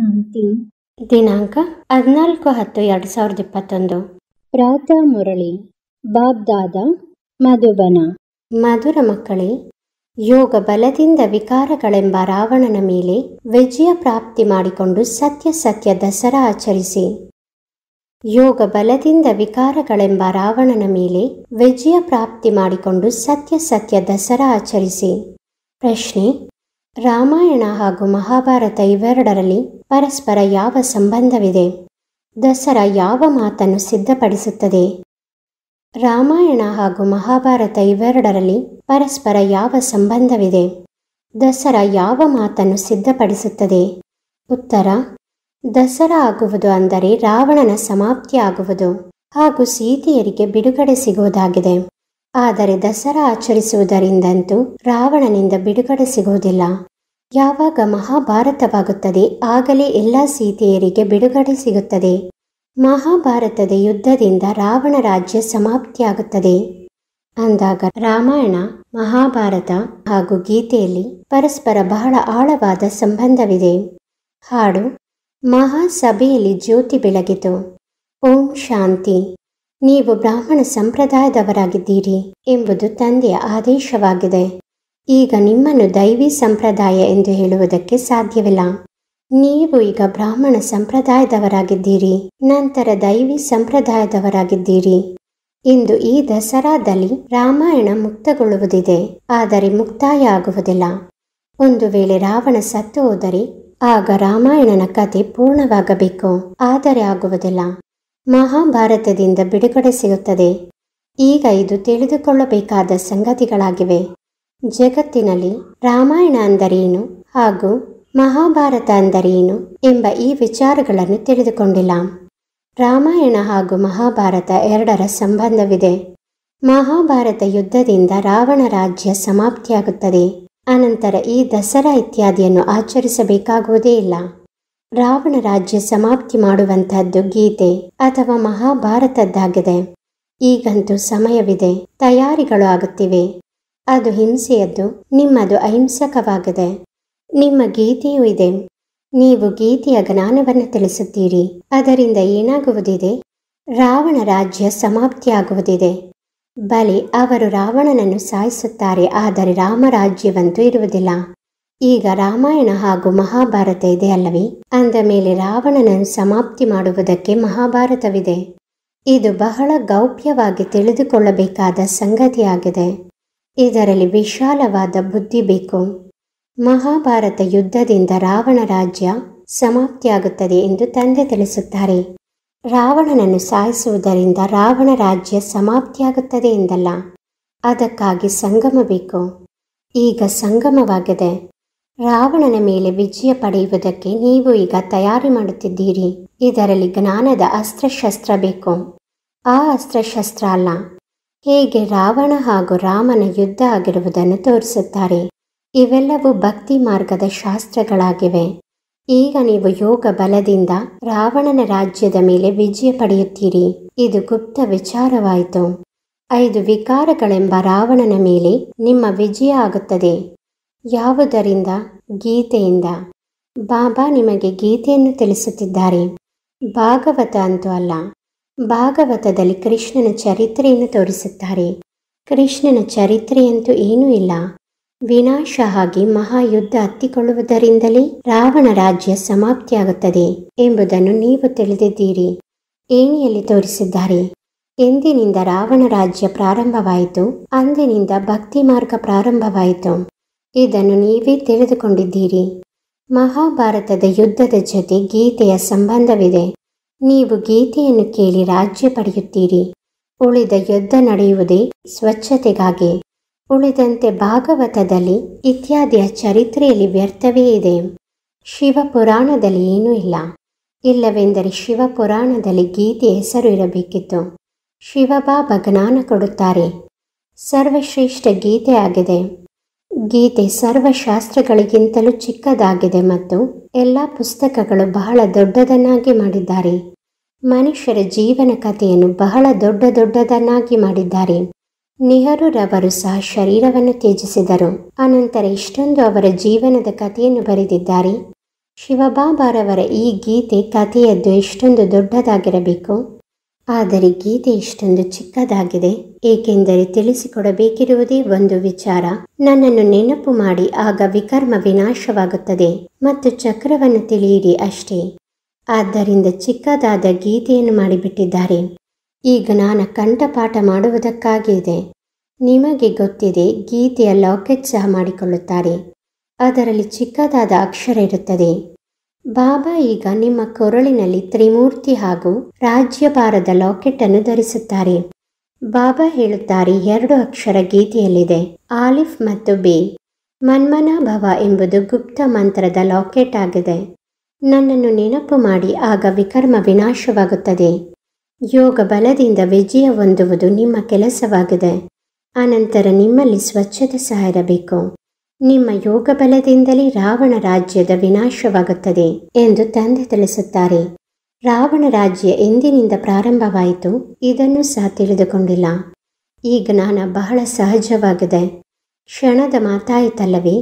ಶಾಂತಿ. ದಿನಾಂಕ 14/10/2021. ಪ್ರಾತಃ ಮುರಳಿ. ಬಾಬ್ದಾದ, ಮಧುಬನ. ಮಧುರ ಮಕ್ಕಳೇ, ಯೋಗ ಬಲದಿಂದ ವಿಕಾರಗಳೆಂಬ ರಾವಣನ ಮೇಲೆ ವಿಜಯ ಪ್ರಾಪ್ತಿ ಮಾಡಿಕೊಂಡು ಸತ್ಯ ದಸರಾ ಆಚರಿಸಿ. ಯೋಗ ಬಲದಿಂದ ವಿಕಾರಗಳೆಂಬ ರಾವಣನ ಮೇಲೆ ವಿಜಯ ಪ್ರಾಪ್ತಿ ಮಾಡಿಕೊಂಡು ಸತ್ಯ ದಸರಾ ಆಚರಿಸಿ. ಪ್ರಶ್ನೆ: ರಾಮಾಯಣ ಹಾಗೂ ಮಹಾಭಾರತ ಇವೆರಡರಲ್ಲಿ ಪರಸ್ಪರ ಯಾವ ಸಂಬಂಧವಿದೆ? ದಸರಾ ಯಾವ ಮಾತನ್ನು ಸಿದ್ಧಪಡಿಸುತ್ತದೆ? ರಾಮಾಯಣ ಹಾಗೂ ಮಹಾಭಾರತ ಇವೆರಡರಲ್ಲಿ ಪರಸ್ಪರ ಯಾವ ಸಂಬಂಧವಿದೆ? ದಸರಾ ಯಾವ ಮಾತನ್ನು ಸಿದ್ಧಪಡಿಸುತ್ತದೆ? ಉತ್ತರ: ದಸರಾ ಆಗುವುದು ಅಂದರೆ ರಾವಣನ ಸಮಾಪ್ತಿ ಆಗುವುದು ಹಾಗೂ ಸೀತೆಯರಿಗೆ ಬಿಡುಗಡೆ ಸಿಗುವುದಾಗಿದೆ. ಆದರೆ ದಸರಾ ಆಚರಿಸುವುದರಿಂದಂತೂ ರಾವಣನಿಂದ ಬಿಡುಗಡೆ ಸಿಗುವುದಿಲ್ಲ. ಯಾವಾಗ ಮಹಾಭಾರತವಾಗುತ್ತದೆ ಆಗಲೇ ಎಲ್ಲ ಸೀತೆಯರಿಗೆ ಬಿಡುಗಡೆ ಸಿಗುತ್ತದೆ. ಮಹಾಭಾರತದ ಯುದ್ಧದಿಂದ ರಾವಣ ರಾಜ್ಯ ಸಮಾಪ್ತಿಯಾಗುತ್ತದೆ. ಅಂದಾಗ ರಾಮಾಯಣ, ಮಹಾಭಾರತ ಹಾಗೂ ಗೀತೆಯಲ್ಲಿ ಪರಸ್ಪರ ಬಹಳ ಆಳವಾದ ಸಂಬಂಧವಿದೆ. ಹಾಡು: ಮಹಾಸಭೆಯಲ್ಲಿ ಜ್ಯೋತಿ ಬೆಳಗಿತು. ಓಂ ಶಾಂತಿ. ನೀವು ಬ್ರಾಹ್ಮಣ ಸಂಪ್ರದಾಯದವರಾಗಿದ್ದೀರಿ ಎಂಬುದು ತಂದೆಯ ಆದೇಶವಾಗಿದೆ. ಈಗ ನಿಮ್ಮನ್ನು ದೈವಿ ಸಂಪ್ರದಾಯ ಎಂದು ಹೇಳುವುದಕ್ಕೆ ಸಾಧ್ಯವಿಲ್ಲ. ನೀವು ಈಗ ಬ್ರಾಹ್ಮಣ ಸಂಪ್ರದಾಯದವರಾಗಿದ್ದೀರಿ, ನಂತರ ದೈವಿ ಸಂಪ್ರದಾಯದವರಾಗಿದ್ದೀರಿ. ಇಂದು ಈ ದಸರಾದಲ್ಲಿ ರಾಮಾಯಣ ಮುಕ್ತಗೊಳ್ಳುವುದಿದೆ, ಆದರೆ ಮುಕ್ತಾಯ ಆಗುವುದಿಲ್ಲ. ಒಂದು ವೇಳೆ ರಾವಣ ಸತ್ತು ಹೋದರೆ ಆಗ ರಾಮಾಯಣನ ಕಥೆ ಪೂರ್ಣವಾಗಬೇಕು, ಆದರೆ ಆಗುವುದಿಲ್ಲ. ಮಹಾಭಾರತದಿಂದ ಬಿಡುಗಡೆ ಸಿಗುತ್ತದೆ. ಈಗ ಇದು ತಿಳಿದುಕೊಳ್ಳಬೇಕಾದ ಸಂಗತಿಗಳಾಗಿವೆ. ಜಗತ್ತಿನಲ್ಲಿ ರಾಮಾಯಣ ಅಂದರೇನು ಹಾಗೂ ಮಹಾಭಾರತ ಅಂದರೇನು ಎಂಬ ಈ ವಿಚಾರಗಳನ್ನು ತಿಳಿದುಕೊಂಡಿಲ್ಲ. ರಾಮಾಯಣ ಹಾಗೂ ಮಹಾಭಾರತ ಎರಡರ ಸಂಬಂಧವಿದೆ. ಮಹಾಭಾರತ ಯುದ್ಧದಿಂದ ರಾವಣ ರಾಜ್ಯ ಸಮಾಪ್ತಿಯಾಗುತ್ತದೆ. ಅನಂತರ ಈ ದಸರಾ ಇತ್ಯಾದಿಯನ್ನು ಆಚರಿಸಬೇಕಾಗುವುದೇ ಇಲ್ಲ. ರಾವಣ ರಾಜ್ಯ ಸಮಾಪ್ತಿ ಮಾಡುವಂತಹದ್ದು ಗೀತೆ ಅಥವಾ ಮಹಾಭಾರತದ್ದಾಗಿದೆ. ಈಗಂತೂ ಸಮಯವಿದೆ, ತಯಾರಿಗಳು ಆಗುತ್ತಿವೆ. ಅದು ಹಿಂಸೆಯದ್ದು, ನಿಮ್ಮದು ಅಹಿಂಸಕವಾಗಿದೆ. ನಿಮ್ಮ ಗೀತೆಯೂ ಇದೆ. ನೀವು ಗೀತೆಯ ಜ್ಞಾನವನ್ನು ತಿಳಿಸುತ್ತೀರಿ. ಅದರಿಂದ ಏನಾಗುವುದಿದೆ? ರಾವಣ ರಾಜ್ಯ ಸಮಾಪ್ತಿಯಾಗುವುದಿದೆ. ಬಲೆ, ಅವರು ರಾವಣನನ್ನು ಸಾಯಿಸುತ್ತಾರೆ, ಆದರೆ ರಾಮರಾಜ್ಯವಂತೂ ಇರುವುದಿಲ್ಲ. ಈಗ ರಾಮಾಯಣ ಹಾಗೂ ಮಹಾಭಾರತ ಇದೆ ಅಲ್ಲವೇ? ಅಂದ ಮೇಲೆ ರಾವಣನನ್ನು ಸಮಾಪ್ತಿ ಮಾಡುವುದಕ್ಕೆ ಮಹಾಭಾರತವಿದೆ. ಇದು ಬಹಳ ಗೌಪ್ಯವಾಗಿ ತಿಳಿದುಕೊಳ್ಳಬೇಕಾದ ಸಂಗತಿಯಾಗಿದೆ. ಇದರಲ್ಲಿ ವಿಶಾಲವಾದ ಬುದ್ಧಿ ಬೇಕು. ಮಹಾಭಾರತ ಯುದ್ಧದಿಂದ ರಾವಣ ರಾಜ್ಯ ಸಮಾಪ್ತಿಯಾಗುತ್ತದೆ ಎಂದು ತಂದೆ ತಿಳಿಸುತ್ತಾರೆ. ರಾವಣನನ್ನು ಸಾಯಿಸುವುದರಿಂದ ರಾವಣ ರಾಜ್ಯ ಸಮಾಪ್ತಿಯಾಗುತ್ತದೆ ಎಂದಲ್ಲ. ಅದಕ್ಕಾಗಿ ಸಂಗಮ ಬೇಕು. ಈಗ ಸಂಗಮವಾಗಿದೆ. ರಾವಣನ ಮೇಲೆ ವಿಜಯ ಪಡೆಯುವುದಕ್ಕೆ ನೀವು ಈಗ ತಯಾರಿ ಮಾಡುತ್ತಿದ್ದೀರಿ. ಇದರಲ್ಲಿ ಜ್ಞಾನದ ಅಸ್ತ್ರಶಸ್ತ್ರ ಬೇಕು. ಆ ಅಸ್ತ್ರಶಸ್ತ್ರ ಅಲ್ಲ. ಹೇಗೆ ರಾವಣ ಹಾಗೂ ರಾಮನ ಯುದ್ಧ ಆಗಿರುವುದನ್ನು ತೋರಿಸುತ್ತಾರೆ. ಇವೆಲ್ಲವೂ ಭಕ್ತಿ ಮಾರ್ಗದ ಶಾಸ್ತ್ರಗಳಾಗಿವೆ. ಈಗ ನೀವು ಯೋಗ ಬಲದಿಂದ ರಾವಣನ ರಾಜ್ಯದ ಮೇಲೆ ವಿಜಯ ಪಡೆಯುತ್ತೀರಿ. ಇದು ಗುಪ್ತ ವಿಚಾರವಾಯಿತು. 5 ವಿಕಾರಗಳೆಂಬ ರಾವಣನ ಮೇಲೆ ನಿಮ್ಮ ವಿಜಯ ಆಗುತ್ತದೆ. ಯಾವುದರಿಂದ? ಗೀತೆಯಿಂದ. ಬಾಬಾ ನಿಮಗೆ ಗೀತೆಯನ್ನು ತಿಳಿಸುತ್ತಿದ್ದಾರೆ. ಭಾಗವತ ಅಂತೂ ಅಲ್ಲ. ಭಾಗವತದಲ್ಲಿ ಕೃಷ್ಣನ ಚರಿತ್ರೆಯನ್ನು ತೋರಿಸುತ್ತಾರೆ. ಕೃಷ್ಣನ ಚರಿತ್ರೆಯಂತೂ ಏನೂ ಇಲ್ಲ. ವಿನಾಶ ಆಗಿ ಮಹಾಯುದ್ಧ ಹತ್ತಿಕೊಳ್ಳುವುದರಿಂದಲೇ ರಾವಣ ರಾಜ್ಯ ಸಮಾಪ್ತಿಯಾಗುತ್ತದೆ ಎಂಬುದನ್ನು ನೀವು ತಿಳಿದಿದ್ದೀರಿ. ಏಣಿಯಲ್ಲಿ ತೋರಿಸಿದ್ದಾರೆ. ಎಂದಿನಿಂದ ರಾವಣ ರಾಜ್ಯ ಪ್ರಾರಂಭವಾಯಿತು, ಅಂದಿನಿಂದ ಭಕ್ತಿ ಮಾರ್ಗ ಪ್ರಾರಂಭವಾಯಿತು. ಇದನ್ನು ನೀವೇ ತಿಳಿದುಕೊಂಡಿದ್ದೀರಿ. ಮಹಾಭಾರತದ ಯುದ್ಧದ ಜೊತೆ ಗೀತೆಯ ಸಂಬಂಧವಿದೆ. ನೀವು ಗೀತೆಯನ್ನು ಕೇಳಿ ರಾಜ್ಯ ಪಡೆಯುತ್ತೀರಿ. ಉಳಿದ ಯುದ್ಧ ನಡೆಯುವುದೇ ಸ್ವಚ್ಛತೆಗಾಗಿ. ಉಳಿದಂತೆ ಭಾಗವತದಲ್ಲಿ ಇತ್ಯಾದಿಯ ಚರಿತ್ರೆಯಲ್ಲಿ ವ್ಯರ್ಥವೇ ಇದೆ. ಶಿವಪುರಾಣದಲ್ಲಿ ಏನೂ ಇಲ್ಲ. ಇಲ್ಲವೆಂದರೆ ಶಿವಪುರಾಣದಲ್ಲಿ ಗೀತೆ ಹೆಸರು ಇರಬೇಕಿತ್ತು. ಶಿವಬಾಬಾ ಜ್ಞಾನ ಕೊಡುತ್ತಾರೆ. ಸರ್ವಶ್ರೇಷ್ಠ ಗೀತೆ ಆಗಿದೆ. ಗೀತೆ ಸರ್ವಶಾಸ್ತ್ರಗಳಿಗಿಂತಲೂ ಚಿಕ್ಕದಾಗಿದೆ ಮತ್ತು ಎಲ್ಲ ಪುಸ್ತಕಗಳು ಬಹಳ ದೊಡ್ಡದನ್ನಾಗಿ ಮಾಡಿದ್ದಾರೆ. ಮನುಷ್ಯರ ಜೀವನ ಕಥೆಯನ್ನು ಬಹಳ ದೊಡ್ಡದನ್ನಾಗಿ ಮಾಡಿದ್ದಾರೆ. ನೆಹರೂರವರು ಸಹ ಶರೀರವನ್ನು ತ್ಯಜಿಸಿದರು. ಅನಂತರ ಇಷ್ಟೊಂದು ಅವರ ಜೀವನದ ಕಥೆಯನ್ನು ಬರೆದಿದ್ದಾರೆ. ಶಿವಬಾಬಾರವರ ಈ ಗೀತೆ ಕಥೆಯದ್ದು ಎಷ್ಟೊಂದು ದೊಡ್ಡದಾಗಿರಬೇಕು, ಆದರೆ ಗೀತೆ ಇಷ್ಟೊಂದು ಚಿಕ್ಕದಾಗಿದೆ. ಏಕೆಂದರೆ ತಿಳಿಸಿಕೊಡಬೇಕಿರುವುದೇ ಒಂದು ವಿಚಾರ. ನನ್ನನ್ನು ನೆನಪು ಮಾಡಿ, ಆಗ ವಿಕರ್ಮ ವಿನಾಶವಾಗುತ್ತದೆ ಮತ್ತು ಚಕ್ರವನ್ನು ತಿಳಿಯಿರಿ ಅಷ್ಟೇ. ಆದ್ದರಿಂದ ಚಿಕ್ಕದಾದ ಗೀತೆಯನ್ನು ಮಾಡಿಬಿಟ್ಟಿದ್ದಾರೆ. ಈ ಜ್ಞಾನ ಕಂಠಪಾಠ ಮಾಡುವುದಕ್ಕಾಗಿದೆ. ನಿಮಗೆ ಗೊತ್ತಿದೆ, ಗೀತೆಯ ಲಾಕೆಟ್ ಸಹ ಮಾಡಿಕೊಳ್ಳುತ್ತಾರೆ. ಅದರಲ್ಲಿ ಚಿಕ್ಕದಾದ ಅಕ್ಷರ ಇರುತ್ತದೆ. ಬಾಬಾ ಈಗ ನಿಮ್ಮ ಕೊರಳಿನಲ್ಲಿ ತ್ರಿಮೂರ್ತಿ ಹಾಗೂ ರಾಜ್ಯಭಾರದ ಲಾಕೆಟ್ ಅನ್ನು ಧರಿಸುತ್ತಾರೆ. ಬಾಬಾ ಹೇಳುತ್ತಾರೆ, 2 ಅಕ್ಷರ ಗೀತೆಯಲ್ಲಿದೆ, ಆಲಿಫ್ ಮತ್ತು ಬೇ. ಮನ್ಮನಾ ಭವ ಎಂಬುದು ಗುಪ್ತ ಮಂತ್ರದ ಲಾಕೆಟ್ ಆಗಿದೆ. ನನ್ನನ್ನು ನೆನಪು ಮಾಡಿ, ಆಗ ವಿಕರ್ಮ ವಿನಾಶವಾಗುತ್ತದೆ. ಯೋಗ ಬಲದಿಂದ ವಿಜಯ ಹೊಂದುವುದು ನಿಮ್ಮ ಕೆಲಸವಾಗಿದೆ. ಅನಂತರ ನಿಮ್ಮಲ್ಲಿ ಸ್ವಚ್ಛತೆ ಸಹ ಇರಬೇಕು. ನಿಮ್ಮ ಯೋಗ ಬಲದಿಂದಲೇ ರಾವಣ ರಾಜ್ಯದ ವಿನಾಶವಾಗುತ್ತದೆ ಎಂದು ತಂದೆ ತಿಳಿಸುತ್ತಾರೆ. ರಾವಣ ರಾಜ್ಯ ಎಂದಿನಿಂದ ಪ್ರಾರಂಭವಾಯಿತು, ಇದನ್ನು ಸಹ ತಿಳಿದುಕೊಂಡಿಲ್ಲ. ಈ ಜ್ಞಾನ ಬಹಳ ಸಹಜವಾಗಿದೆ. ಕ್ಷಣದ ಮಾತಾಯಿತಲ್ಲವೇ?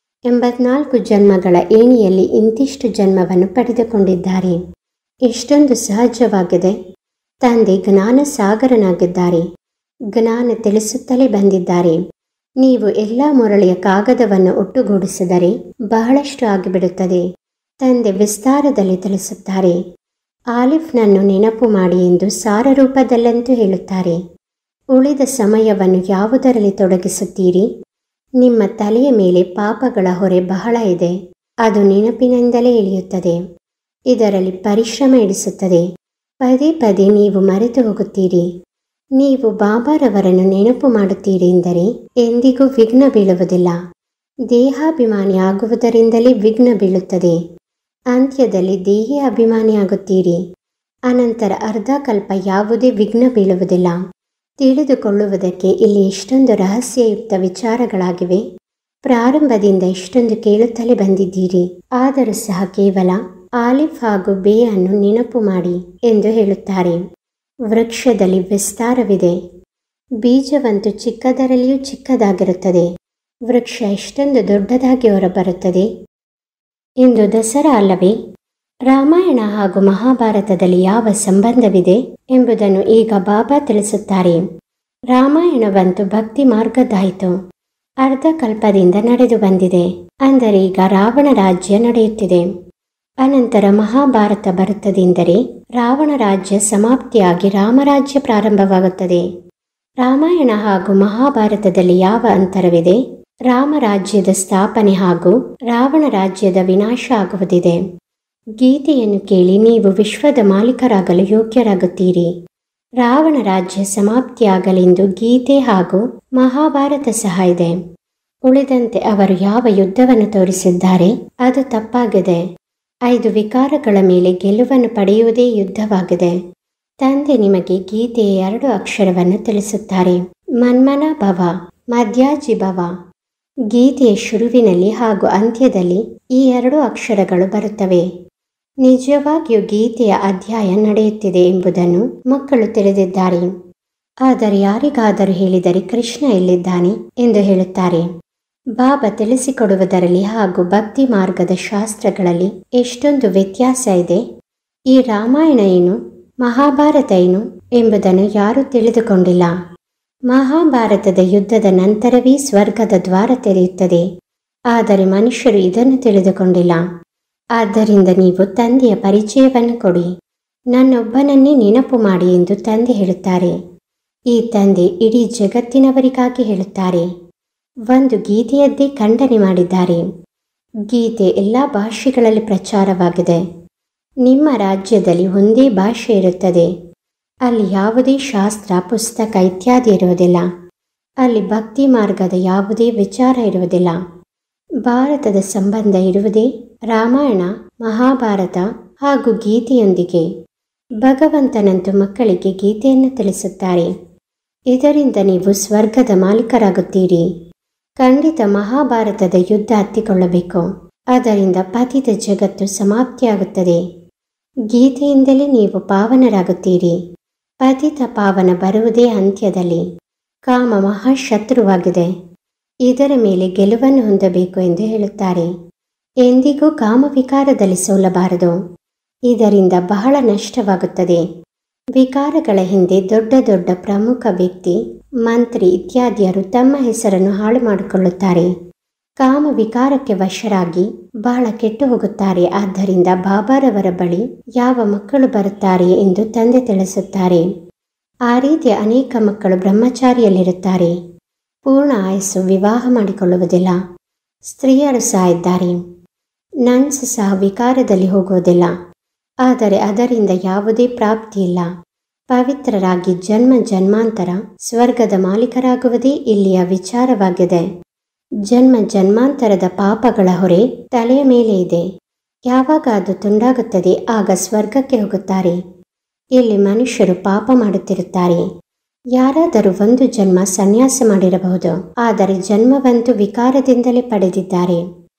84 ಜನ್ಮಗಳ ಏಣಿಯಲ್ಲಿ ಇಂತಿಷ್ಟು ಜನ್ಮವನ್ನು ಪಡೆದುಕೊಂಡಿದ್ದಾರೆ. ಎಷ್ಟೊಂದು ಸಹಜವಾಗಿದೆ. ತಂದೆ ಜ್ಞಾನ ಸಾಗರನಾಗಿದ್ದಾರೆ. ಜ್ಞಾನ ತಿಳಿಸುತ್ತಲೇ ಬಂದಿದ್ದಾರೆ. ನೀವು ಎಲ್ಲ ಮುರಳಿಯ ಕಾಗದವನ್ನು ಒಟ್ಟುಗೂಡಿಸಿದರೆ ಬಹಳಷ್ಟು ಆಗಿಬಿಡುತ್ತದೆ. ತಂದೆ ವಿಸ್ತಾರದಲ್ಲಿ ತಿಳಿಸುತ್ತಾರೆ. ಆಲಿಫ್ನನ್ನು ನೆನಪು ಮಾಡಿ ಎಂದು ಸಾರ ರೂಪದಲ್ಲಂತೂ ಹೇಳುತ್ತಾರೆ. ಉಳಿದ ಸಮಯವನ್ನು ಯಾವುದರಲ್ಲಿ ತೊಡಗಿಸುತ್ತೀರಿ? ನಿಮ್ಮ ತಲೆಯ ಮೇಲೆ ಪಾಪಗಳ ಹೊರೆ ಬಹಳ ಇದೆ. ಅದು ನೆನಪಿನಿಂದಲೇ ಇಳಿಯುತ್ತದೆ. ಇದರಲ್ಲಿ ಪರಿಶ್ರಮ ಇಡಿಸುತ್ತದೆ. ಪದೇ ಪದೇ ನೀವು ಮರೆತು ಹೋಗುತ್ತೀರಿ. ನೀವು ಬಾಬಾರವರನ್ನು ನೆನಪು ಮಾಡುತ್ತೀರಿ ಎಂದರೆ ಎಂದಿಗೂ ವಿಘ್ನ ಬೀಳುವುದಿಲ್ಲ. ದೇಹಾಭಿಮಾನಿ ಆಗುವುದರಿಂದಲೇ ವಿಘ್ನ ಬೀಳುತ್ತದೆ. ಅಂತ್ಯದಲ್ಲಿ ದೇಹಿ ಅಭಿಮಾನಿಯಾಗುತ್ತೀರಿ. ಅನಂತರ ಅರ್ಧಕಲ್ಪ ಯಾವುದೇ ವಿಘ್ನ ಬೀಳುವುದಿಲ್ಲ. ತಿಳಿದುಕೊಳ್ಳುವುದಕ್ಕೆ ಇಲ್ಲಿ ಎಷ್ಟೊಂದು ರಹಸ್ಯಯುಕ್ತ ವಿಚಾರಗಳಾಗಿವೆ. ಪ್ರಾರಂಭದಿಂದ ಇಷ್ಟೊಂದು ಕೇಳುತ್ತಲೇ ಬಂದಿದ್ದೀರಿ. ಆದರೂ ಸಹ ಕೇವಲ ಆಲಿಫ್ ಹಾಗೂ ಬೇ ಅನ್ನು ನೆನಪು ಮಾಡಿ ಎಂದು ಹೇಳುತ್ತಾರೆ. ವೃಕ್ಷದಲ್ಲಿ ವಿಸ್ತಾರವಿದೆ. ಬೀಜವಂತೂ ಚಿಕ್ಕದರಲ್ಲಿಯೂ ಚಿಕ್ಕದಾಗಿರುತ್ತದೆ. ವೃಕ್ಷ ಎಷ್ಟೊಂದು ದೊಡ್ಡದಾಗಿ ಹೊರಬರುತ್ತದೆ ಎಂದು ದಸರಾ ಅಲ್ಲವೇ? ರಾಮಾಯಣ ಹಾಗೂ ಮಹಾಭಾರತದಲ್ಲಿ ಯಾವ ಸಂಬಂಧವಿದೆ ಎಂಬುದನ್ನು ಈಗ ಬಾಬಾ ತಿಳಿಸುತ್ತಾರೆ. ರಾಮಾಯಣವಂತೂ ಭಕ್ತಿ ಮಾರ್ಗದ್ದಾಯಿತು. ಅರ್ಧಕಲ್ಪದಿಂದ ನಡೆದು ಬಂದಿದೆ. ಅಂದರೆ ಈಗ ರಾವಣ ರಾಜ್ಯ ನಡೆಯುತ್ತಿದೆ. ಅನಂತರ ಮಹಾಭಾರತ ಬರುತ್ತದೆಂದರೆ ರಾವಣ ರಾಜ್ಯ ಸಮಾಪ್ತಿಯಾಗಿ ರಾಮರಾಜ್ಯ ಪ್ರಾರಂಭವಾಗುತ್ತದೆ. ರಾಮಾಯಣ ಹಾಗೂ ಮಹಾಭಾರತದಲ್ಲಿ ಯಾವ ಅಂತರವಿದೆ? ರಾಮರಾಜ್ಯದ ಸ್ಥಾಪನೆ ಹಾಗೂ ರಾವಣ ರಾಜ್ಯದ ವಿನಾಶ ಆಗುವುದಿದೆ. ಗೀತೆಯನ್ನು ಕೇಳಿ ನೀವು ವಿಶ್ವದ ಮಾಲೀಕರಾಗಲು ಯೋಗ್ಯರಾಗುತ್ತೀರಿ. ರಾವಣ ರಾಜ್ಯ ಸಮಾಪ್ತಿಯಾಗಲೆಂದು ಗೀತೆ ಹಾಗೂ ಮಹಾಭಾರತ ಸಹ ಇದೆ. ಉಳಿದಂತೆ ಅವರು ಯಾವ ಯುದ್ಧವನ್ನು ತೋರಿಸಿದ್ದಾರೆ ಅದು ತಪ್ಪಾಗಿದೆ. 5 ವಿಕಾರಗಳ ಮೇಲೆ ಗೆಲುವನ್ನು ಪಡೆಯುವುದೇ ಯುದ್ಧವಾಗಿದೆ. ತಂದೆ ನಿಮಗೆ ಗೀತೆಯ 2 ಅಕ್ಷರವನ್ನು ತಿಳಿಸುತ್ತಾರೆ, ಮನ್ಮನಾ ಭವ, ಮಧ್ಯಾಜಿ ಭವ. ಗೀತೆಯ ಶುರುವಿನಲ್ಲಿ ಹಾಗೂ ಅಂತ್ಯದಲ್ಲಿ ಈ 2 ಅಕ್ಷರಗಳು ಬರುತ್ತವೆ. ನಿಜವಾಗಿಯೂ ಗೀತೆಯ ಅಧ್ಯಾಯ ನಡೆಯುತ್ತಿದೆ ಎಂಬುದನ್ನು ಮಕ್ಕಳು ತಿಳಿದಿದ್ದಾರೆ. ಆದರೆ ಯಾರಿಗಾದರೂ ಹೇಳಿದರೆ ಕೃಷ್ಣ ಎಲ್ಲಿದ್ದಾನೆ ಎಂದು ಹೇಳುತ್ತಾರೆ. ಬಾಬಾ ತಿಳಿಸಿಕೊಡುವುದರಲ್ಲಿ ಹಾಗೂ ಭಕ್ತಿ ಮಾರ್ಗದ ಶಾಸ್ತ್ರಗಳಲ್ಲಿ ಎಷ್ಟೊಂದು ವ್ಯತ್ಯಾಸ ಇದೆ. ಈ ರಾಮಾಯಣ ಏನು, ಮಹಾಭಾರತ ಏನು ಎಂಬುದನ್ನು ಯಾರೂ ತಿಳಿದುಕೊಂಡಿಲ್ಲ. ಮಹಾಭಾರತದ ಯುದ್ಧದ ನಂತರವೇ ಸ್ವರ್ಗದ ದ್ವಾರ ತೆರೆಯುತ್ತದೆ. ಆದರೆ ಮನುಷ್ಯರು ಇದನ್ನು ತಿಳಿದುಕೊಂಡಿಲ್ಲ. ಆದ್ದರಿಂದ ನೀವು ತಂದೆಯ ಪರಿಚಯವನ್ನು ಕೊಡಿ, ನನ್ನೊಬ್ಬನನ್ನೇ ನೆನಪು ಮಾಡಿ ಎಂದು ತಂದೆ ಹೇಳುತ್ತಾರೆ. ಈ ತಂದೆ ಇಡೀ ಜಗತ್ತಿನವರಿಗಾಗಿ ಹೇಳುತ್ತಾರೆ. ಒಂದು ಗೀತೆಯದ್ದೇ ಖಂಡನೆ ಮಾಡಿದ್ದಾರೆ. ಗೀತೆ ಎಲ್ಲ ಭಾಷೆಗಳಲ್ಲಿ ಪ್ರಚಾರವಾಗಿದೆ. ನಿಮ್ಮ ರಾಜ್ಯದಲ್ಲಿ ಒಂದೇ ಭಾಷೆ ಇರುತ್ತದೆ. ಅಲ್ಲಿ ಯಾವುದೇ ಶಾಸ್ತ್ರ, ಪುಸ್ತಕ ಇತ್ಯಾದಿ ಇರುವುದಿಲ್ಲ. ಅಲ್ಲಿ ಭಕ್ತಿ ಮಾರ್ಗದ ಯಾವುದೇ ವಿಚಾರ ಇರುವುದಿಲ್ಲ. ಭಾರತದ ಸಂಬಂಧ ಇರುವುದೇ ರಾಮಾಯಣ, ಮಹಾಭಾರತ ಹಾಗೂ ಗೀತೆಯೊಂದಿಗೆ. ಭಗವಂತನಂತೂ ಮಕ್ಕಳಿಗೆ ಗೀತೆಯನ್ನು ತಿಳಿಸುತ್ತಾರೆ. ಇದರಿಂದ ನೀವು ಸ್ವರ್ಗದ ಮಾಲೀಕರಾಗುತ್ತೀರಿ. ಖಂಡಿತ ಮಹಾಭಾರತದ ಯುದ್ಧ ಹತ್ತಿಕೊಳ್ಳಬೇಕು. ಅದರಿಂದ ಪತಿತ ಜಗತ್ತು ಸಮಾಪ್ತಿಯಾಗುತ್ತದೆ. ಗೀತೆಯಿಂದಲೇ ನೀವು ಪಾವನರಾಗುತ್ತೀರಿ. ಪತಿತ ಪಾವನ ಬರುವುದೇ ಅಂತ್ಯದಲ್ಲಿ. ಕಾಮ ಮಹಾಶತ್ರುವಾಗಿದೆ. ಇದರ ಮೇಲೆ ಗೆಲುವನ್ನು ಹೊಂದಬೇಕು ಎಂದು ಹೇಳುತ್ತಾರೆ. ಎಂದಿಗೂ ಕಾಮವಿಕಾರದಲ್ಲಿ ಸೋಲಬಾರದು. ಇದರಿಂದ ಬಹಳ ನಷ್ಟವಾಗುತ್ತದೆ. ವಿಕಾರಗಳ ಹಿಂದೆ ದೊಡ್ಡ ದೊಡ್ಡ ಪ್ರಮುಖ ವ್ಯಕ್ತಿ, ಮಂತ್ರಿ ಇತ್ಯಾದಿಯರು ತಮ್ಮ ಹೆಸರನ್ನು ಹಾಳು ಮಾಡಿಕೊಳ್ಳುತ್ತಾರೆ. ಕಾಮ ವಿಕಾರಕ್ಕೆ ವಶರಾಗಿ ಬಹಳ ಕೆಟ್ಟು ಹೋಗುತ್ತಾರೆ. ಆದ್ದರಿಂದ ಬಾಬಾರವರ ಬಳಿ ಯಾವ ಮಕ್ಕಳು ಬರುತ್ತಾರೆ ಎಂದು ತಂದೆ ತಿಳಿಸುತ್ತಾರೆ. ಆ ರೀತಿಯ ಅನೇಕ ಮಕ್ಕಳು ಬ್ರಹ್ಮಚಾರಿಯಲ್ಲಿರುತ್ತಾರೆ. ಪೂರ್ಣ ಆಯಸ್ಸು ವಿವಾಹ ಮಾಡಿಕೊಳ್ಳುವುದಿಲ್ಲ. ಸ್ತ್ರೀಯರು ಸಹ ಇದ್ದಾರೆ. ನನ್ಸ್ ಸಹ ವಿಕಾರದಲ್ಲಿ ಹೋಗುವುದಿಲ್ಲ. ಆದರೆ ಅದರಿಂದ ಯಾವುದೇ ಪ್ರಾಪ್ತಿಯಿಲ್ಲ. ಪವಿತ್ರರಾಗಿ ಜನ್ಮ ಜನ್ಮಾಂತರ ಸ್ವರ್ಗದ ಮಾಲೀಕರಾಗುವುದೇ ಇಲ್ಲಿಯ ವಿಚಾರವಾಗಿದೆ. ಜನ್ಮ ಜನ್ಮಾಂತರದ ಪಾಪಗಳ ಹೊರೆ ತಲೆಯ ಮೇಲೆ ಇದೆ. ಯಾವಾಗ ಅದು ತುಂಡಾಗುತ್ತದೆ ಆಗ ಸ್ವರ್ಗಕ್ಕೆ ಹೋಗುತ್ತಾರೆ. ಇಲ್ಲಿ ಮನುಷ್ಯರು ಪಾಪ ಮಾಡುತ್ತಿರುತ್ತಾರೆ. ಯಾರಾದರೂ ಒಂದು ಜನ್ಮ ಸನ್ಯಾಸ ಮಾಡಿರಬಹುದು, ಆದರೆ ಜನ್ಮವಂತೂ ವಿಕಾರದಿಂದಲೇ ಪಡೆದಿದ್ದಾರೆ.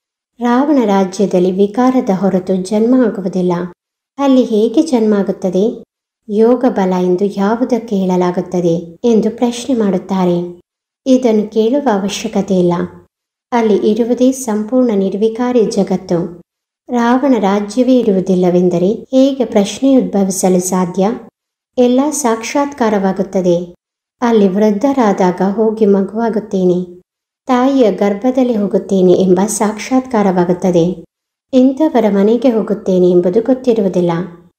ರಾವಣ ರಾಜ್ಯದಲ್ಲಿ ವಿಕಾರದ ಹೊರತು ಜನ್ಮ ಆಗುವುದಿಲ್ಲ. ಅಲ್ಲಿ ಹೇಗೆ ಜನ್ಮ ಆಗುತ್ತದೆ? ಯೋಗ ಬಲ ಎಂದು ಯಾವುದಕ್ಕೆ ಹೇಳಲಾಗುತ್ತದೆ ಎಂದು ಪ್ರಶ್ನೆ ಮಾಡುತ್ತಾರೆ. ಇದನ್ನು ಕೇಳುವ ಅವಶ್ಯಕತೆ ಇಲ್ಲ. ಅಲ್ಲಿ ಇರುವುದೇ ಸಂಪೂರ್ಣ ನಿರ್ವಿಕಾರಿ ಜಗತ್ತು. ರಾವಣ ರಾಜ್ಯವೇ ಇರುವುದಿಲ್ಲವೆಂದರೆ ಹೇಗೆ ಪ್ರಶ್ನೆ ಉದ್ಭವಿಸಲು ಸಾಧ್ಯ? ಎಲ್ಲ ಸಾಕ್ಷಾತ್ಕಾರವಾಗುತ್ತದೆ. ಅಲ್ಲಿ ವೃದ್ಧರಾದಾಗ ಹೋಗಿ ಮಗುವಾಗುತ್ತೇನೆ, ತಾಯಿಯ ಗರ್ಭದಲ್ಲಿ ಹೋಗುತ್ತೇನೆ ಎಂಬ ಸಾಕ್ಷಾತ್ಕಾರವಾಗುತ್ತದೆ. ಇಂಥವರ ಮನೆಗೆ ಹೋಗುತ್ತೇನೆ ಎಂಬುದು ಗೊತ್ತಿರುವುದಿಲ್ಲ.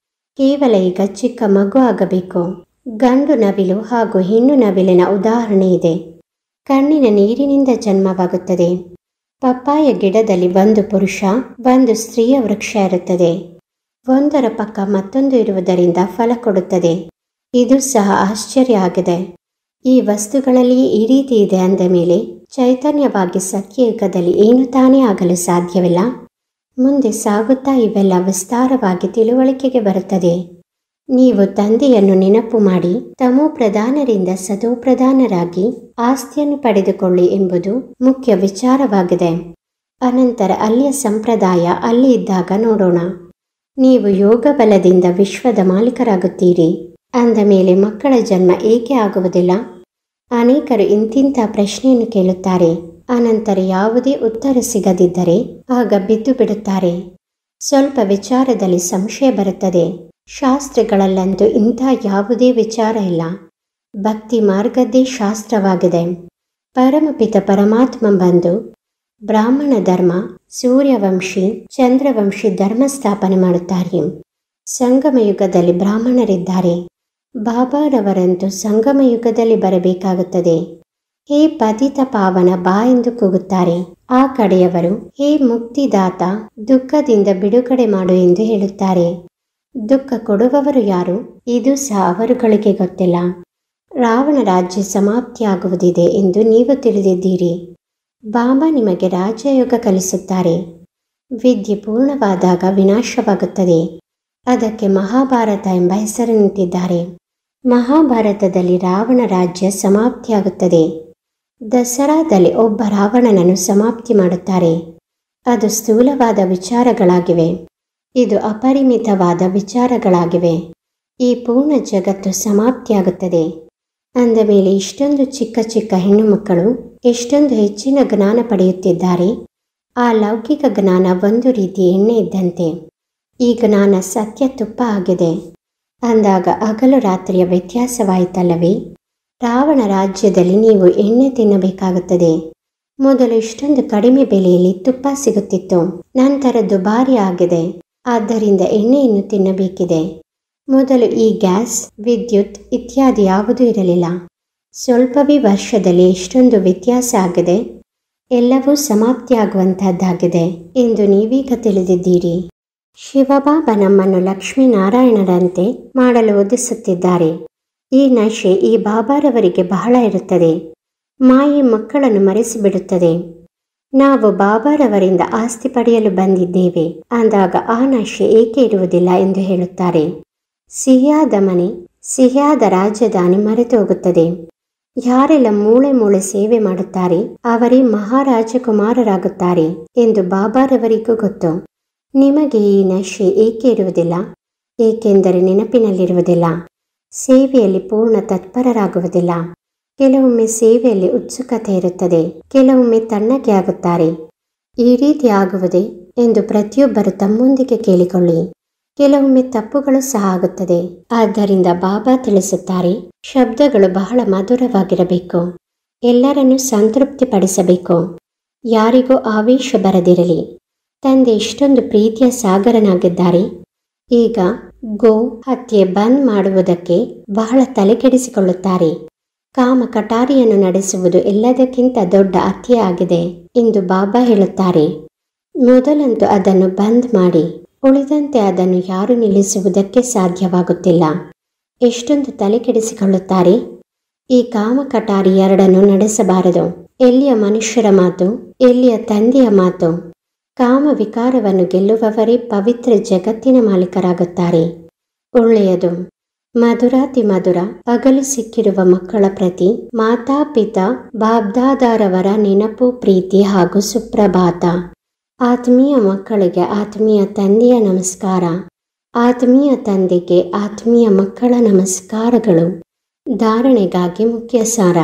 ಕೇವಲ ಈಗ ಚಿಕ್ಕ ಮಗು ಆಗಬೇಕು. ಗಂಡು ನವಿಲು ಹಾಗೂ ಹೆಣ್ಣು ನವಿಲಿನ ಉದಾಹರಣೆ ಇದೆ. ಕಣ್ಣಿನ ನೀರಿನಿಂದ ಜನ್ಮವಾಗುತ್ತದೆ. ಪಪ್ಪಾಯ ಗಿಡದಲ್ಲಿ ಒಂದು ಪುರುಷ ಒಂದು ಸ್ತ್ರೀಯ ವೃಕ್ಷ ಇರುತ್ತದೆ. ಒಂದರ ಪಕ್ಕ ಮತ್ತೊಂದು ಇರುವುದರಿಂದ ಫಲ ಕೊಡುತ್ತದೆ. ಇದು ಸಹ ಆಶ್ಚರ್ಯ ಆಗಿದೆ. ಈ ವಸ್ತುಗಳಲ್ಲಿ ಈ ರೀತಿ ಇದೆ ಅಂದ ಮೇಲೆ ಚೈತನ್ಯವಾಗಿ ಸತ್ಯಯುಗದಲ್ಲಿ ಏನು ತಾನೇ ಆಗಲು ಸಾಧ್ಯವಿಲ್ಲ. ಮುಂದೆ ಸಾಗುತ್ತಾ ಇವೆಲ್ಲ ವಿಸ್ತಾರವಾಗಿ ತಿಳುವಳಿಕೆಗೆ ಬರುತ್ತದೆ. ನೀವು ತಂದೆಯನ್ನು ನೆನಪು ಮಾಡಿ ತಮೋ ಪ್ರಧಾನರಿಂದ ಸತೋ ಪ್ರಧಾನರಾಗಿ ಆಸ್ತಿಯನ್ನು ಪಡೆದುಕೊಳ್ಳಿ ಎಂಬುದು ಮುಖ್ಯ ವಿಚಾರವಾಗಿದೆ. ಅನಂತರ ಅಲ್ಲಿಯ ಸಂಪ್ರದಾಯ ಅಲ್ಲಿ ಇದ್ದಾಗ ನೋಡೋಣ. ನೀವು ಯೋಗ ಬಲದಿಂದ ವಿಶ್ವದ ಮಾಲೀಕರಾಗುತ್ತೀರಿ ಅಂದ ಮೇಲೆ ಮಕ್ಕಳ ಜನ್ಮ ಏಕೆ ಆಗುವುದಿಲ್ಲ? ಅನೇಕರು ಇಂತಿಂಥ ಪ್ರಶ್ನೆಯನ್ನು ಕೇಳುತ್ತಾರೆ. ಅನಂತರ ಯಾವುದೇ ಉತ್ತರ ಸಿಗದಿದ್ದರೆ ಆಗ ಬಿದ್ದು ಬಿಡುತ್ತಾರೆ. ಸ್ವಲ್ಪ ವಿಚಾರದಲ್ಲಿ ಸಂಶಯ ಬರುತ್ತದೆ. ಶಾಸ್ತ್ರಗಳಲ್ಲಂತೂ ಇಂಥ ಯಾವುದೇ ವಿಚಾರ ಇಲ್ಲ. ಭಕ್ತಿ ಮಾರ್ಗದ್ದೇ ಶಾಸ್ತ್ರವಾಗಿದೆ. ಪರಮಪಿತ ಪರಮಾತ್ಮ ಬಂದು ಬ್ರಾಹ್ಮಣ ಧರ್ಮ, ಸೂರ್ಯವಂಶಿ, ಚಂದ್ರವಂಶಿ ಧರ್ಮ ಸ್ಥಾಪನೆ ಮಾಡುತ್ತಾರೆ. ಸಂಗಮ ಯುಗದಲ್ಲಿ ಬ್ರಾಹ್ಮಣರಿದ್ದಾರೆ. ಬಾಬಾರವರಂತೂ ಸಂಗಮ ಯುಗದಲ್ಲಿ ಬರಬೇಕಾಗುತ್ತದೆ. ಹೇ ಪತಿತ ಪಾವನ ಬಾ ಎಂದು ಕೂಗುತ್ತಾರೆ. ಆ ಕಡೆಯವರು ಹೇ ಮುಕ್ತಿದಾತ ದುಃಖದಿಂದ ಬಿಡುಗಡೆ ಮಾಡು ಎಂದು ಹೇಳುತ್ತಾರೆ. ದುಃಖ ಕೊಡುವವರು ಯಾರು? ಇದು ಸಹ ಅವರುಗಳಿಗೆ ಗೊತ್ತಿಲ್ಲ. ರಾವಣ ರಾಜ್ಯ ಸಮಾಪ್ತಿಯಾಗುವುದಿದೆ ಎಂದು ನೀವು ತಿಳಿದಿದ್ದೀರಿ. ಬಾಬಾ ನಿಮಗೆ ರಾಜಯೋಗ ಕಲಿಸುತ್ತಾರೆ. ವಿದ್ಯೆ ಪೂರ್ಣವಾದಾಗ ವಿನಾಶವಾಗುತ್ತದೆ. ಅದಕ್ಕೆ ಮಹಾಭಾರತ ಎಂಬ ಹೆಸರನ್ನಿಟ್ಟಿದ್ದಾರೆ. ಮಹಾಭಾರತದಲ್ಲಿ ರಾವಣ ರಾಜ್ಯ ಸಮಾಪ್ತಿಯಾಗುತ್ತದೆ. ದಸರಾದಲ್ಲಿ ಒಬ್ಬ ರಾವಣನನ್ನು ಸಮಾಪ್ತಿ ಮಾಡುತ್ತಾರೆ. ಅದು ಸ್ಥೂಲವಾದ ವಿಚಾರಗಳಾಗಿವೆ. ಇದು ಅಪರಿಮಿತವಾದ ವಿಚಾರಗಳಾಗಿವೆ. ಈ ಪೂರ್ಣ ಜಗತ್ತು ಸಮಾಪ್ತಿಯಾಗುತ್ತದೆ. ಅಂದ ಮೇಲೆ ಇಷ್ಟೊಂದು ಚಿಕ್ಕ ಚಿಕ್ಕ ಹೆಣ್ಣು ಮಕ್ಕಳು ಎಷ್ಟೊಂದು ಹೆಚ್ಚಿನ ಜ್ಞಾನ ಪಡೆಯುತ್ತಿದ್ದಾರೆ. ಆ ಲೌಕಿಕ ಜ್ಞಾನ ಒಂದು ರೀತಿ ಎಣ್ಣೆ ಇದ್ದಂತೆ. ಈ ಜ್ಞಾನ ಸತ್ಯ ತುಪ್ಪ ಆಗಿದೆ. ಅಂದಾಗ ಹಗಲು ರಾತ್ರಿಯ ವ್ಯತ್ಯಾಸವಾಯಿತಲ್ಲವೇ? ರಾವಣ ರಾಜ್ಯದಲ್ಲಿ ನೀವು ಎಣ್ಣೆ ತಿನ್ನಬೇಕಾಗುತ್ತದೆ. ಮೊದಲು ಇಷ್ಟೊಂದು ಕಡಿಮೆ ಬೆಲೆಯಲ್ಲಿ ತುಪ್ಪ ಸಿಗುತ್ತಿತ್ತು. ನಂತರ ದುಬಾರಿ ಆಗಿದೆ. ಆದ್ದರಿಂದ ಎಣ್ಣೆಯನ್ನು ತಿನ್ನಬೇಕಿದೆ. ಮೊದಲು ಈ ಗ್ಯಾಸ್, ವಿದ್ಯುತ್ ಇತ್ಯಾದಿ ಯಾವುದೂ ಇರಲಿಲ್ಲ. ಸ್ವಲ್ಪವೇ ವರ್ಷದಲ್ಲಿ ಎಷ್ಟೊಂದು ವ್ಯತ್ಯಾಸ ಆಗಿದೆ. ಎಲ್ಲವೂ ಸಮಾಪ್ತಿಯಾಗುವಂತಹದ್ದಾಗಿದೆ ಎಂದು ನೀವೀಗ ತಿಳಿದಿದ್ದೀರಿ. ಶಿವಬಾಬಾ ನಮ್ಮನ್ನು ಲಕ್ಷ್ಮೀನಾರಾಯಣರಂತೆ ಮಾಡಲು ಒದಿಸುತ್ತಿದ್ದಾರೆ. ಈ ನಶೆ ಈ ಬಾಬಾರವರಿಗೆ ಬಹಳ ಇರುತ್ತದೆ. ಮಾಯೆ ಮಕ್ಕಳನ್ನು ಮರೆಸಿಬಿಡುತ್ತದೆ. ನಾವು ಬಾಬಾರವರಿಂದ ಆಸ್ತಿ ಪಡೆಯಲು ಬಂದಿದ್ದೇವೆ ಅಂದಾಗ ಆ ನಶೆ ಏಕೆ ಇರುವುದಿಲ್ಲ ಎಂದು ಹೇಳುತ್ತಾರೆ. ಸಿಹಿಯಾದ ಮನೆ, ಸಿಹಿಯಾದ ರಾಜಧಾನಿ ಮರೆತು ಹೋಗುತ್ತದೆ. ಯಾರೆಲ್ಲ ಮೂಳೆ ಮೂಳೆ ಸೇವೆ ಮಾಡುತ್ತಾರೆ ಅವರೇ ಮಹಾರಾಜಕುಮಾರರಾಗುತ್ತಾರೆ ಎಂದು ಬಾಬಾರವರಿಗೂ ಗೊತ್ತು. ನಿಮಗೆ ಈ ನಶೆ ಏಕೆ ಇರುವುದಿಲ್ಲ? ಏಕೆಂದರೆ ನೆನಪಿನಲ್ಲಿರುವುದಿಲ್ಲ. ಸೇವೆಯಲ್ಲಿ ಪೂರ್ಣ ತತ್ಪರರಾಗುವುದಿಲ್ಲ. ಕೆಲವೊಮ್ಮೆ ಸೇವೆಯಲ್ಲಿ ಉತ್ಸುಕತೆ ಇರುತ್ತದೆ, ಕೆಲವೊಮ್ಮೆ ತಣ್ಣಗೆ ಆಗುತ್ತಾರೆ. ಈ ರೀತಿ ಆಗುವುದೇ ಎಂದು ಪ್ರತಿಯೊಬ್ಬರು ತಮ್ಮೊಂದಿಗೆ ಕೇಳಿಕೊಳ್ಳಿ. ಕೆಲವೊಮ್ಮೆ ತಪ್ಪುಗಳು ಸಹ ಆಗುತ್ತದೆ. ಆದ್ದರಿಂದ ಬಾಬಾ ತಿಳಿಸುತ್ತಾರೆ, ಶಬ್ದಗಳು ಬಹಳ ಮಧುರವಾಗಿರಬೇಕು. ಎಲ್ಲರನ್ನೂ ಸಂತೃಪ್ತಿಪಡಿಸಬೇಕು. ಯಾರಿಗೂ ಆವೇಶ ಬರದಿರಲಿ. ತಂದೆ ಇಷ್ಟೊಂದು ಪ್ರೀತಿಯ ಸಾಗರನಾಗಿದ್ದಾರೆ. ಈಗ ಗೋ ಹತ್ಯೆ ಬಂದ್ ಮಾಡುವುದಕ್ಕೆ ಬಹಳ ತಲೆಕೆಡಿಸಿಕೊಳ್ಳುತ್ತಾರೆ. ಕಾಮ ಕಟಾರಿಯನ್ನು ನಡೆಸುವುದು ಎಲ್ಲದಕ್ಕಿಂತ ದೊಡ್ಡ ಹತ್ಯೆ ಆಗಿದೆ ಎಂದು ಬಾಬಾ ಹೇಳುತ್ತಾರೆ. ಮೊದಲಂತೂ ಅದನ್ನು ಬಂದ್ ಮಾಡಿ, ಉಳಿದಂತೆ ಅದನ್ನು ಯಾರು ನಿಲ್ಲಿಸುವುದಕ್ಕೆ ಸಾಧ್ಯವಾಗುತ್ತಿಲ್ಲ. ಎಷ್ಟೊಂದು ತಲೆಕೆಡಿಸಿಕೊಳ್ಳುತ್ತಾರೆ. ಈ ಕಾಮ ಕಟಾರಿ ಎರಡನ್ನು ನಡೆಸಬಾರದು. ಎಲ್ಲಿಯ ಮನುಷ್ಯರ ಮಾತು, ಎಲ್ಲಿಯ ತಂದೆಯ ಮಾತು. ಕಾಮ ವಿಕಾರವನ್ನು ಗೆಲ್ಲುವವರೇ ಪವಿತ್ರ ಜಗತ್ತಿನ ಮಾಲೀಕರಾಗುತ್ತಾರೆ. ಒಳ್ಳೆಯದು. ಮಧುರಾತಿ ಮಧುರ ಅಗಲು ಸಿಕ್ಕಿರುವ ಮಕ್ಕಳ ಪ್ರತಿ ಮಾತಾ ಪಿತಾ ಬಾಬ್ದಾದಾರವರ ನೆನಪು, ಪ್ರೀತಿ ಹಾಗೂ ಸುಪ್ರಭಾತ. ಆತ್ಮೀಯ ಮಕ್ಕಳಿಗೆ ಆತ್ಮೀಯ ತಂದೆಯ ನಮಸ್ಕಾರ. ಆತ್ಮೀಯ ತಂದೆಗೆ ಆತ್ಮೀಯ ಮಕ್ಕಳ ನಮಸ್ಕಾರಗಳು. ಧಾರಣೆಗಾಗಿ ಮುಖ್ಯ ಸಾರ.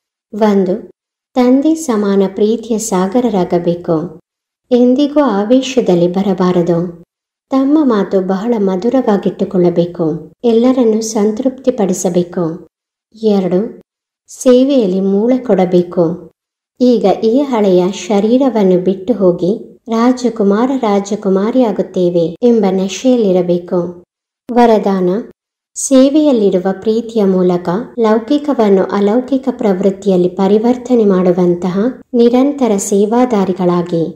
1. ತಂದೆ ಸಮಾನ ಪ್ರೀತಿಯ ಸಾಗರರಾಗಬೇಕು. ಎಂದಿಗೂ ಆವೇಶದಲ್ಲಿ ಬರಬಾರದು. ತಮ್ಮ ಮಾತು ಬಹಳ ಮಧುರವಾಗಿಟ್ಟುಕೊಳ್ಳಬೇಕು. ಎಲ್ಲರನ್ನೂ ಸಂತೃಪ್ತಿಪಡಿಸಬೇಕು. 2. ಸೇವೆಯಲ್ಲಿ ಮೂಳೆ ಕೊಡಬೇಕು. ಈಗ ಈ ಹಳೆಯ ಶರೀರವನ್ನು ಬಿಟ್ಟು ಹೋಗಿ ರಾಜಕುಮಾರ ರಾಜಕುಮಾರಿಯಾಗುತ್ತೇವೆ ಎಂಬ ನಶೆಯಲ್ಲಿರಬೇಕು. ವರದಾನ: ಸೇವೆಯಲ್ಲಿರುವ ಪ್ರೀತಿಯ ಮೂಲಕ ಲೌಕಿಕವನ್ನು ಅಲೌಕಿಕ ಪ್ರವೃತ್ತಿಯಲ್ಲಿ ಪರಿವರ್ತನೆ ಮಾಡುವಂತಹ ನಿರಂತರ ಸೇವಾದಾರಿಗಳಾಗಿ.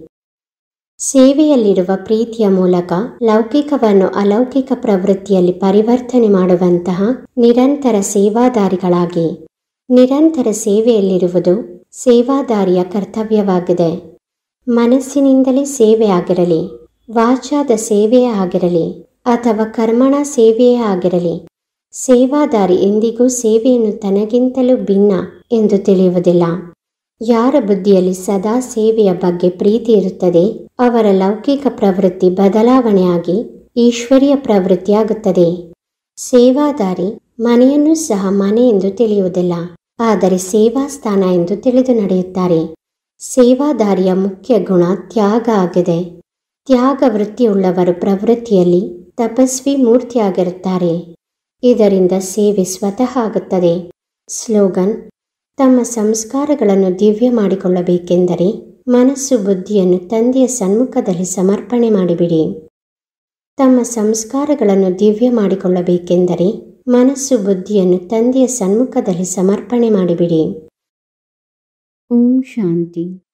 ಸೇವೆಯಲ್ಲಿರುವ ಪ್ರೀತಿಯ ಮೂಲಕ ಲೌಕಿಕವನ್ನು ಅಲೌಕಿಕ ಪ್ರವೃತ್ತಿಯಲ್ಲಿ ಪರಿವರ್ತನೆ ಮಾಡುವಂತಹ ನಿರಂತರ ಸೇವಾದಾರಿಗಳಾಗಿ. ನಿರಂತರ ಸೇವೆಯಲ್ಲಿರುವುದು ಸೇವಾದಾರಿಯ ಕರ್ತವ್ಯವಾಗಿದೆ. ಮನಸ್ಸಿನಿಂದಲೇ ಸೇವೆ ಆಗಿರಲಿ, ವಾಚಾದ ಸೇವೆಯೇ ಆಗಿರಲಿ ಅಥವಾ ಕರ್ಮಣ ಸೇವೆಯೇ ಆಗಿರಲಿ, ಸೇವಾದಾರಿ ಎಂದಿಗೂ ಸೇವೆಯನ್ನು ತನಗಿಂತಲೂ ಭಿನ್ನ ಎಂದು ತಿಳಿಯುವುದಿಲ್ಲ. ಯಾರ ಬುದ್ಧಿಯಲ್ಲಿ ಸದಾ ಸೇವೆಯ ಬಗ್ಗೆ ಪ್ರೀತಿ ಇರುತ್ತದೆ, ಅವರ ಲೌಕಿಕ ಪ್ರವೃತ್ತಿ ಬದಲಾವಣೆಯಾಗಿ ಈಶ್ವರೀಯ ಪ್ರವೃತ್ತಿಯಾಗುತ್ತದೆ. ಸೇವಾದಾರಿ ಮನೆಯನ್ನು ಸಹ ಮನೆ ಎಂದು ತಿಳಿಯುವುದಿಲ್ಲ, ಆದರೆ ಸೇವಾ ಸ್ಥಾನ ಎಂದು ತಿಳಿದು ನಡೆಯುತ್ತಾರೆ. ಸೇವಾದಾರಿಯ ಮುಖ್ಯ ಗುಣ ತ್ಯಾಗ ಆಗಿದೆ. ತ್ಯಾಗ ವೃತ್ತಿಯುಳ್ಳವರು ಪ್ರವೃತ್ತಿಯಲ್ಲಿ ತಪಸ್ವಿ ಮೂರ್ತಿಯಾಗಿರುತ್ತಾರೆ. ಇದರಿಂದ ಸೇವೆ ಸ್ವತಃ ಆಗುತ್ತದೆ. ಸ್ಲೋಗನ್: ತಮ್ಮ ಸಂಸ್ಕಾರಗಳನ್ನು ದಿವ್ಯ ಮಾಡಿಕೊಳ್ಳಬೇಕೆಂದರೆ ಮನಸ್ಸು ಬುದ್ಧಿಯನ್ನು ತಂದೆಯ ಸನ್ಮುಖದಲ್ಲಿ ಸಮರ್ಪಣೆ ಮಾಡಿಬಿಡಿ. ತಮ್ಮ ಸಂಸ್ಕಾರಗಳನ್ನು ದಿವ್ಯ ಮಾಡಿಕೊಳ್ಳಬೇಕೆಂದರೆ ಮನಸ್ಸು ಬುದ್ಧಿಯನ್ನು ತಂದೆಯ ಸನ್ಮುಖದಲ್ಲಿ ಸಮರ್ಪಣೆ ಮಾಡಿಬಿಡಿ. ಓಂ ಶಾಂತಿ.